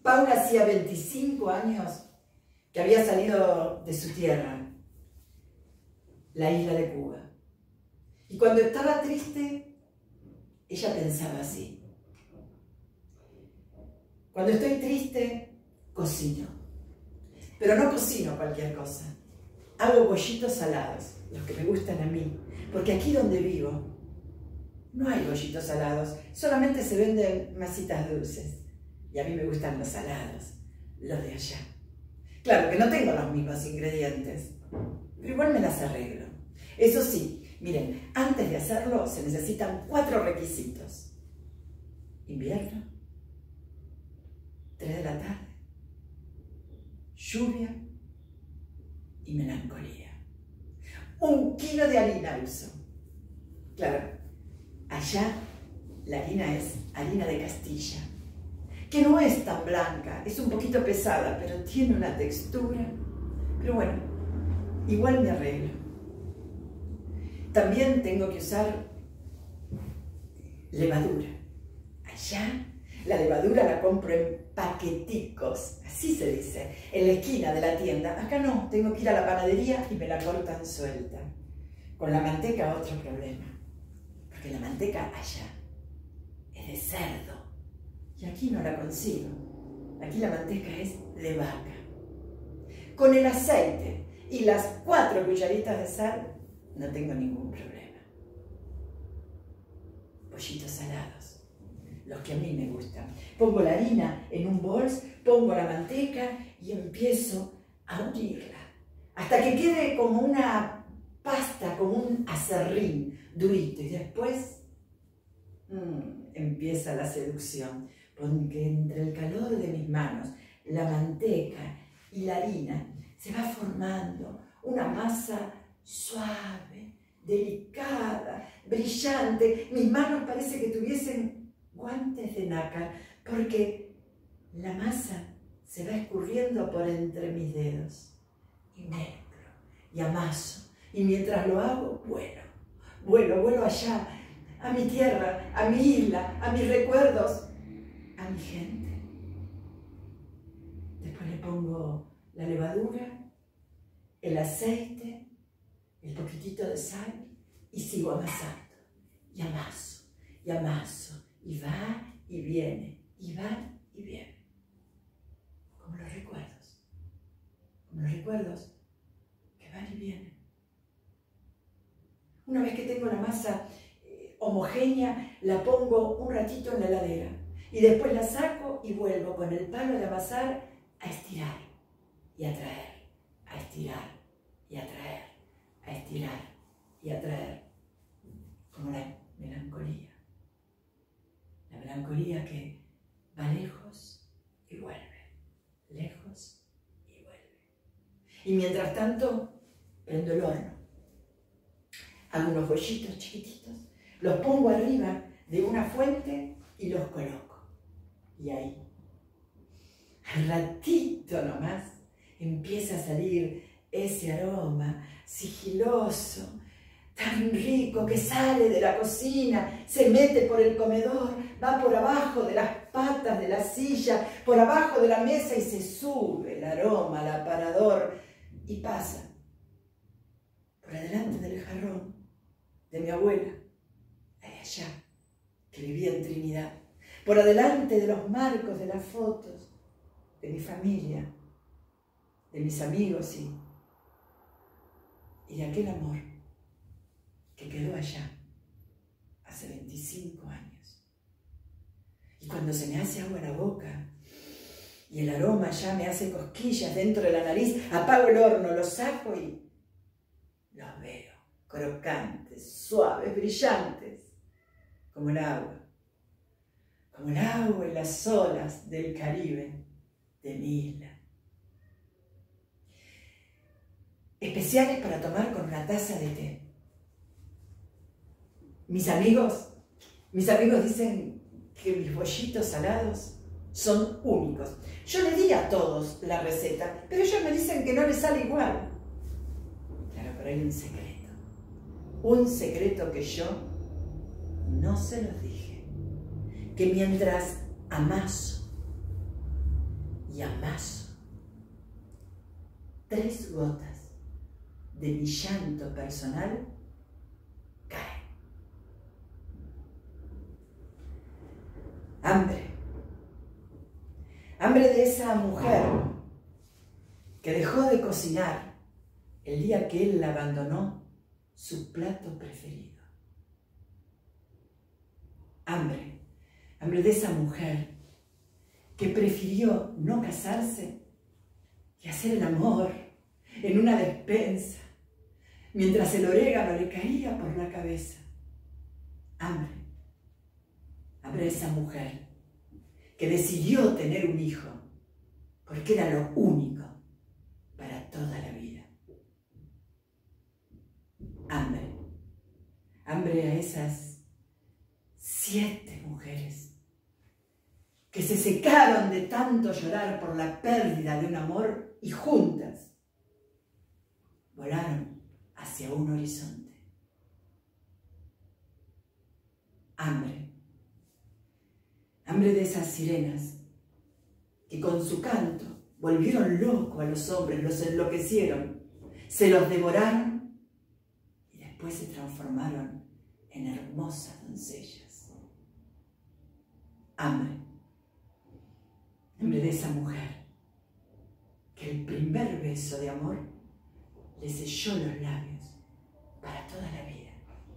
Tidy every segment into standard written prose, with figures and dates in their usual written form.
Paula hacía 25 años que había salido de su tierra, la isla de Cuba. Y cuando estaba triste, ella pensaba así: cuando estoy triste, cocino. Pero no cocino cualquier cosa. Hago bollitos salados, los que me gustan a mí. Porque aquí donde vivo, no hay bollitos salados, solamente se venden masitas dulces. Y a mí me gustan los salados, los de allá. Claro que no tengo los mismos ingredientes, pero igual me las arreglo. Eso sí, miren, antes de hacerlo se necesitan 4 requisitos. Invierno, 3 de la tarde, lluvia y melancolía. 1 kilo de harina uso. Claro, allá la harina es harina de Castilla, que no es tan blanca, es un poquito pesada, pero tiene una textura. Pero bueno, igual me arreglo. También tengo que usar levadura. Allá la levadura la compro en paqueticos, así se dice, en la esquina de la tienda. Acá no, tengo que ir a la panadería y me la cortan suelta. Con la manteca otro problema, porque la manteca allá es de cerdo y aquí no la consigo. Aquí la manteca es de vaca. Con el aceite y las 4 cucharitas de sal no tengo ningún problema. Pollitos salados, los que a mí me gustan. Pongo la harina en un bol, pongo la manteca y empiezo a unirla hasta que quede como una pasta, como un aserrín durito. Y después empieza la seducción, porque entre el calor de mis manos, la manteca y la harina, se va formando una masa suave, delicada, brillante. Mis manos parece que tuviesen guantes de nácar, porque la masa se va escurriendo por entre mis dedos. Y mezclo, y amaso. Y mientras lo hago, vuelo allá, a mi tierra, a mi isla, a mis recuerdos, a mi gente. Después le pongo la levadura, el aceite, el poquitito de sal y sigo amasando. Y amaso, y amaso. Y va y viene, y va y viene. Como los recuerdos. Como los recuerdos que van y vienen. Una vez que tengo la masa homogénea, la pongo un ratito en la heladera. Y después la saco y vuelvo con el palo de amasar a estirar y a traer, a estirar y a traer, a estirar y a traer. Como la melancolía. La melancolía que va lejos y vuelve, lejos y vuelve. Y mientras tanto, prendo el horno. Hago unos bollitos chiquititos, los pongo arriba de una fuente y los coloco. Y ahí, al ratito nomás, empieza a salir ese aroma sigiloso, tan rico, que sale de la cocina, se mete por el comedor, va por abajo de las patas de la silla, por abajo de la mesa y se sube el aroma al aparador y pasa por adelante del jarrón de mi abuela, la de allá, que vivía en Trinidad, por adelante de los marcos de las fotos de mi familia, de mis amigos y de aquel amor que quedó allá hace 25 años. Y cuando se me hace agua la boca y el aroma ya me hace cosquillas dentro de la nariz, apago el horno, lo saco y los veo crocantes, suaves, brillantes, como el agua y las olas del Caribe de mi isla. Especiales para tomar con una taza de té. Mis amigos dicen que mis bollitos salados son únicos. Yo le di a todos la receta, pero ellos me dicen que no les sale igual. Claro, pero hay un secreto. Un secreto que yo no se los dije. Que mientras amaso y amaso 3 gotas de mi llanto personal caen. Hambre de esa mujer que dejó de cocinar el día que él la abandonó su plato preferido. Hambre de esa mujer que prefirió no casarse y hacer el amor en una despensa mientras el orégano le caía por la cabeza. Hambre de esa mujer que decidió tener un hijo porque era lo único para toda la vida. Hambre a esas 7 mujeres que se secaron de tanto llorar por la pérdida de un amor y juntas volaron hacia un horizonte. Hambre de esas sirenas que con su canto volvieron locos a los hombres, los enloquecieron, se los devoraron y después se transformaron en hermosas doncellas. Hambre de esa mujer que el primer beso de amor le selló los labios para toda la vida.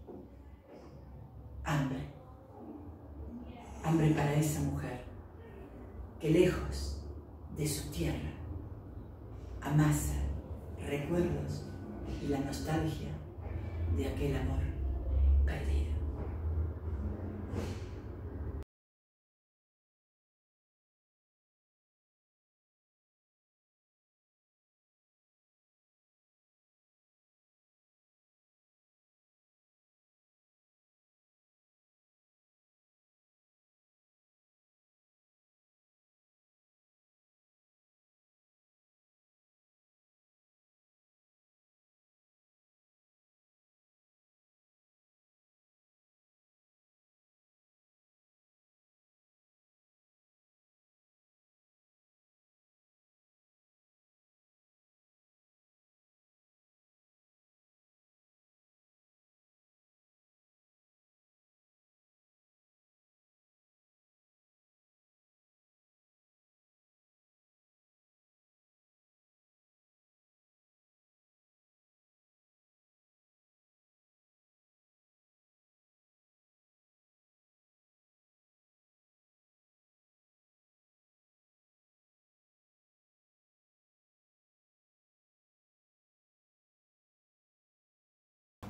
Hambre para esa mujer que lejos de su tierra amasa recuerdos y la nostalgia de aquel amor perdido.